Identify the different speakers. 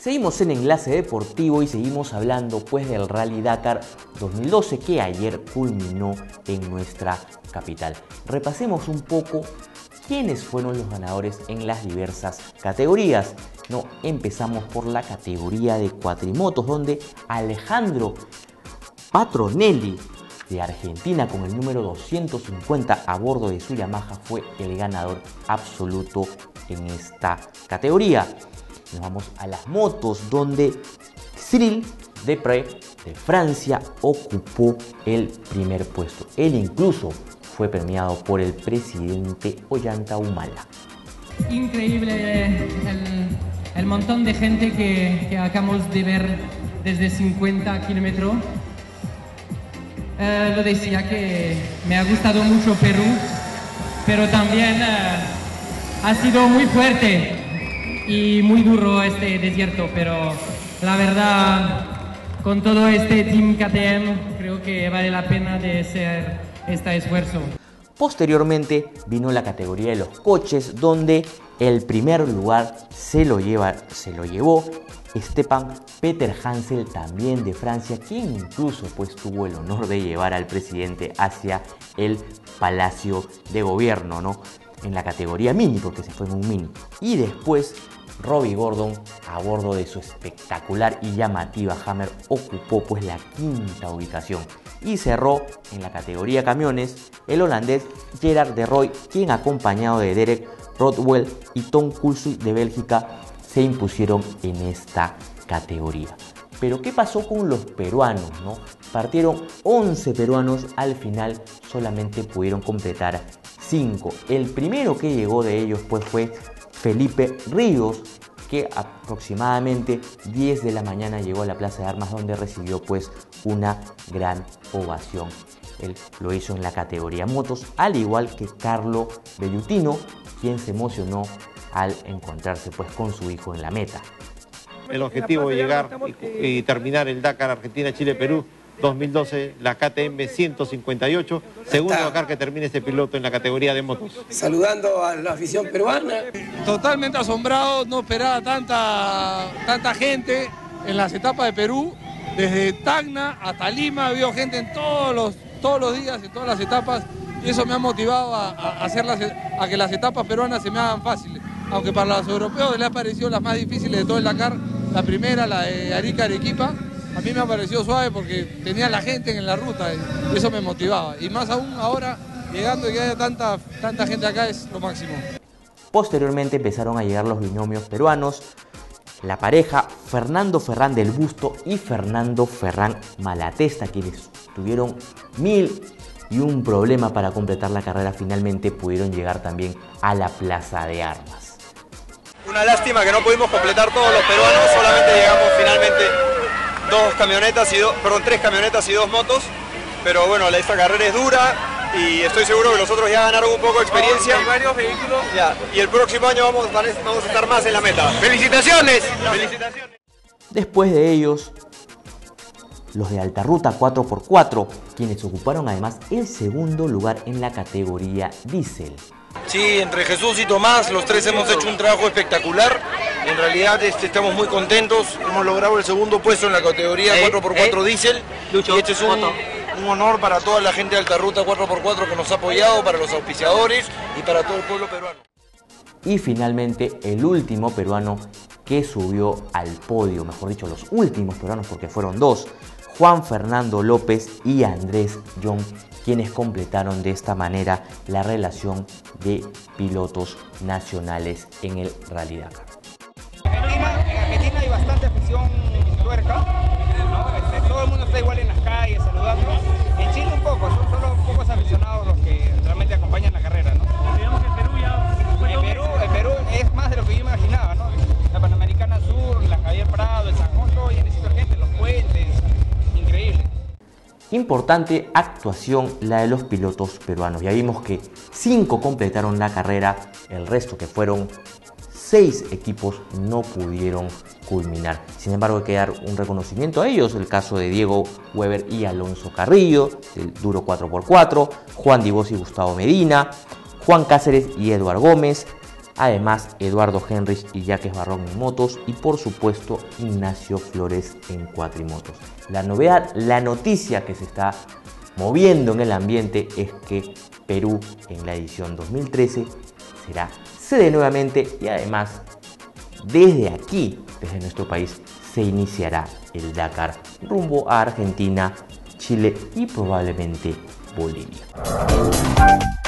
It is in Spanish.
Speaker 1: Seguimos en Enlace Deportivo y seguimos hablando pues del Rally Dakar 2012 que ayer culminó en nuestra capital. Repasemos un poco quiénes fueron los ganadores en las diversas categorías. Empezamos por la categoría de cuatrimotos, donde Alejandro Patronelli de Argentina con el número 250 a bordo de su Yamaha fue el ganador absoluto en esta categoría. Nos vamos a las motos, donde Cyril Depré de Francia ocupó el primer puesto. Él incluso fue premiado por el presidente Ollanta Humala.
Speaker 2: Increíble el montón de gente que acabamos de ver desde 50 kilómetros. Lo decía que me ha gustado mucho Perú, pero también ha sido muy fuerte y muy duro este desierto, pero la verdad, con todo este Team KTM, creo que vale la pena de hacer este esfuerzo.
Speaker 1: Posteriormente vino la categoría de los coches, donde el primer lugar se lo llevó Stepan Peter Hansel, también de Francia, quien incluso pues tuvo el honor de llevar al presidente hacia el Palacio de Gobierno, en la categoría mini, porque se fue en un mini. Y después Robbie Gordon, a bordo de su espectacular y llamativa Hammer, ocupó pues la quinta ubicación. Y cerró en la categoría camiones el holandés Gerard de Rooij, quien acompañado de Derek Rodwell y Tom Kulsu de Bélgica se impusieron en esta categoría. Pero ¿qué pasó con los peruanos? Partieron 11 peruanos, al final solamente pudieron completar 5. El primero que llegó de ellos pues fue Felipe Ríos, que aproximadamente 10 de la mañana llegó a la Plaza de Armas, donde recibió pues una gran ovación. Él lo hizo en la categoría motos, al igual que Carlo Bellutino, quien se emocionó al encontrarse pues con su hijo en la meta.
Speaker 3: El objetivo de llegar y terminar el Dakar Argentina-Chile-Perú 2012, la KTM 158, segundo Dakar que termine este piloto en la categoría de motos.
Speaker 4: Saludando a la afición peruana.
Speaker 5: Totalmente asombrado, no esperaba tanta gente en las etapas de Perú. Desde Tacna hasta Lima ha habido gente en todos los días, en todas las etapas, y eso me ha motivado a que las etapas peruanas se me hagan fáciles. Aunque para los europeos les ha parecido las más difíciles de todo el Dakar, la primera, la de Arica-Arequipa, a mí me ha parecido suave porque tenía la gente en la ruta y eso me motivaba. Y más aún ahora, llegando y que haya tanta gente acá, es lo máximo.
Speaker 1: Posteriormente empezaron a llegar los binomios peruanos, la pareja Fernando Ferrán del Busto y Fernando Ferrán Malatesta, quienes tuvieron 1001 problemas para completar la carrera. Finalmente pudieron llegar también a la Plaza de Armas.
Speaker 6: Una lástima que no pudimos completar todos los peruanos, solamente llegamos finalmente tres camionetas y 2 motos, pero bueno, esta carrera es dura y estoy seguro que los otros ya ganaron un poco de experiencia. Hay varios vehículos. Y el próximo año vamos a estar más en la meta. ¡Felicitaciones! ¡Felicitaciones!
Speaker 1: Después de ellos, los de Alta Ruta 4x4, quienes ocuparon además el segundo lugar en la categoría Diesel.
Speaker 7: Sí, entre Jesús y Tomás, los tres hemos hecho un trabajo espectacular. En realidad estamos muy contentos. Hemos logrado el segundo puesto en la categoría 4x4 Diesel. Y este es un honor para toda la gente de Alta Ruta 4x4 que nos ha apoyado, para los auspiciadores y para todo el pueblo peruano.
Speaker 1: Y finalmente el último peruano que subió al podio, mejor dicho, los últimos peruanos, porque fueron 2, Juan Fernando López y Andrés Young, quienes completaron de esta manera la relación de pilotos nacionales en el Rally Dakar.
Speaker 8: En Argentina hay bastante afición tuerca, todo el mundo está igual en las calles saludando. En Chile un poco, son solo pocos aficionados los que realmente acompañan la carrera,
Speaker 9: Digamos que en Perú ya
Speaker 8: en Perú es más de lo que yo imaginaba, La Panamericana Sur, la Javier Prado, el San Juan, todo llenecito de gente, los puentes, increíble.
Speaker 1: Importante actuación la de los pilotos peruanos. Ya vimos que 5 completaron la carrera, el resto, que fueron 6 equipos, no pudieron culminar. Sin embargo, hay que dar un reconocimiento a ellos: el caso de Diego Weber y Alonso Carrillo, del Duro 4x4, Juan Dibos y Gustavo Medina, Juan Cáceres y Eduard Gómez, Además, Eduardo Henrich y Jacques Barrón en motos y por supuesto Ignacio Flores en cuatrimotos. La novedad, la noticia que se está moviendo en el ambiente es que Perú en la edición 2013 será sede nuevamente y además desde aquí, desde nuestro país, se iniciará el Dakar rumbo a Argentina, Chile y probablemente Bolivia.